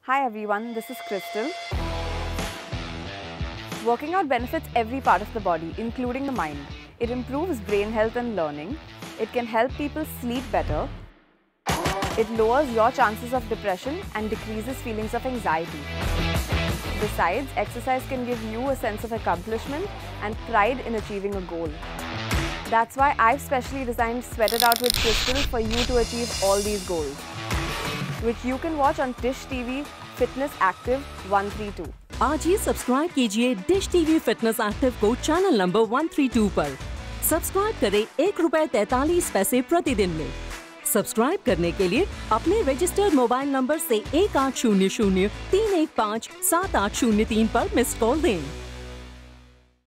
Hi everyone, this is Krystle. Working out benefits every part of the body, including the mind. It improves brain health and learning. It can help people sleep better. It lowers your chances of depression and decreases feelings of anxiety. Besides, exercise can give you a sense of accomplishment and pride in achieving a goal. That's why I've specially designed Sweat It Out with Krystle for you to achieve all these goals, which you can watch on DishTV Fitness Active 132. आज ही subscribe कीजिए dish TV fitness active को channel number 132 पर। Subscribe करें ₹1.43 प्रतिदिन में। Subscribe करने के लिए अपने रजिस्टर्ड मोबाइल नंबर से 1800 315 7803 पर मिस्ड कॉल दें।